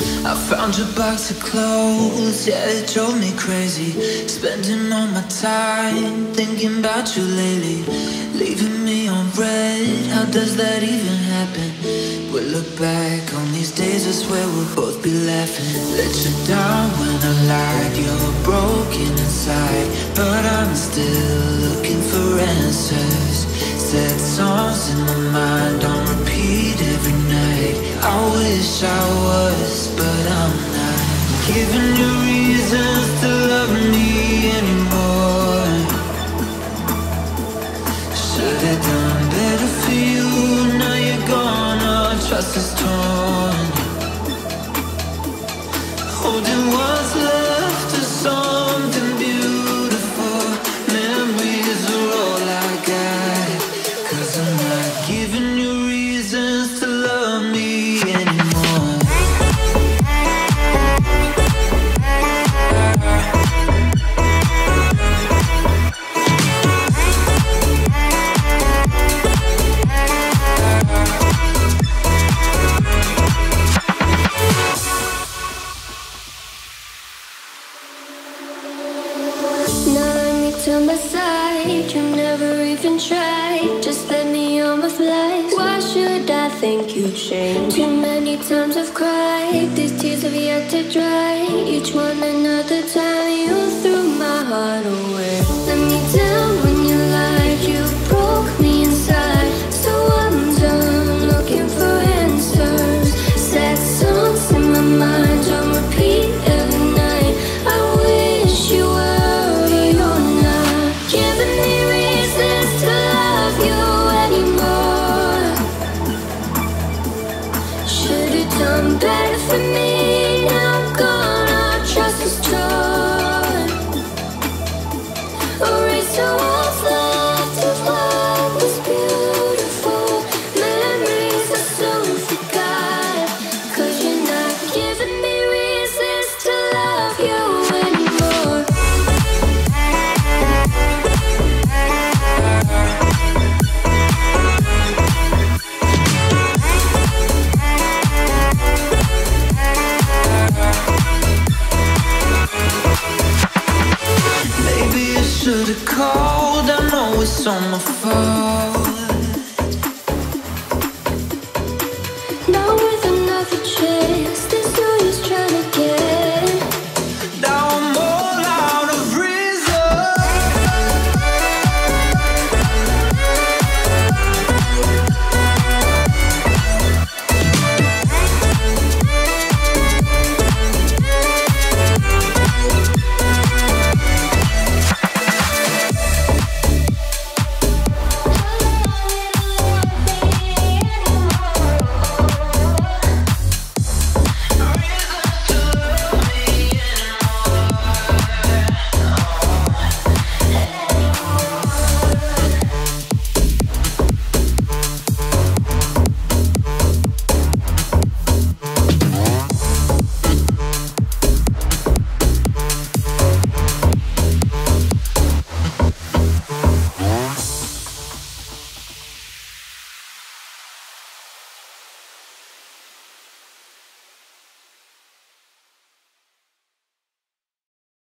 I found your box of clothes, yeah, it drove me crazy. Spending all my time thinking about you lately. Leaving me on red, how does that even happen? We'll look back on these days, I swear we'll both be laughing. Let you down when I lied, you're broken inside, but I'm still looking for answers. Sad songs in my mind on repeat every night. I wish I was, but I'm not. Giving you reasons to love me anymore. Should've done better for you. Now you're gone, our trust is torn. Holding what's left of something beautiful. Memories are all I got, 'cause I'm not giving you reasons to love me anymore. To my side, you never even tried. Just let me on my flight. Why should I think you changed? Too many times I've cried, these tears have yet to dry. Each one another time you threw my heart away. Let me down when you lied, you broke me inside. So I'm done looking for answers. Sad songs in my mind on repeat every night. I wish you were, but you're not. Giving me reasons to love you anymore. Should've done better for me. Now I'm gone, our trust is torn. Erase all what's left of what was beautiful. Memories I soon forgot, 'cause you're not giving me reasons to love you anymore. Maybe I should've called, I know it's all my fault. Now with another chance,